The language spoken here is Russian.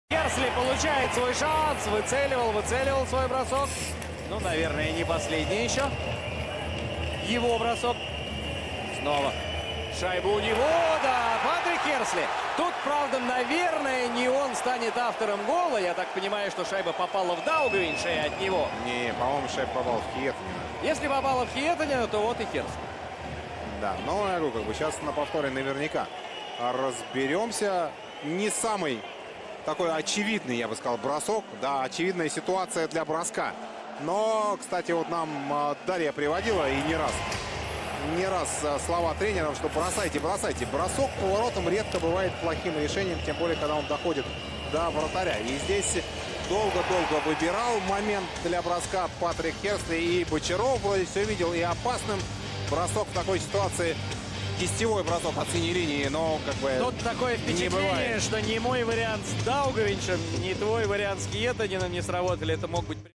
Керсли получает свой шанс, выцеливал свой бросок. Ну, наверное, не последний еще. Его бросок. Снова шайба у него, да, Патрик Керсли. Тут, правда, наверное, не он станет автором гола. Я так понимаю, что шайба попала в Даугавинша и от него. Не, по-моему, шайба попала в Хиетанина. Если попала в Хиетанина, то вот и Керсли. Да, но я говорю, как бы сейчас на повторе наверняка разберемся. Не самый такой очевидный, я бы сказал, бросок. Да, очевидная ситуация для броска. Но, кстати, вот нам Дарья приводила и не раз слова тренеров, что бросайте. Бросок поворотом редко бывает плохим решением, тем более, когда он доходит до вратаря. И здесь долго-долго выбирал момент для броска Патрик Керсли. И Бочаров вроде все видел, и опасным бросок в такой ситуации. Кистевой бросок от синей линии, но как бы Тут такое впечатление, что ни мой вариант с Даугавиншем, ни твой вариант с Хиетанином не сработали. Это мог быть...